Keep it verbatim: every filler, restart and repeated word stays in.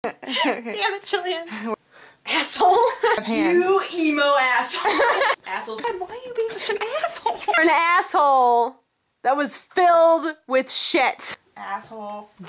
Damn it, Jillian. Asshole. You emo asshole. Assholes. God, why are you being such an asshole? You're an asshole that was filled with shit. Asshole.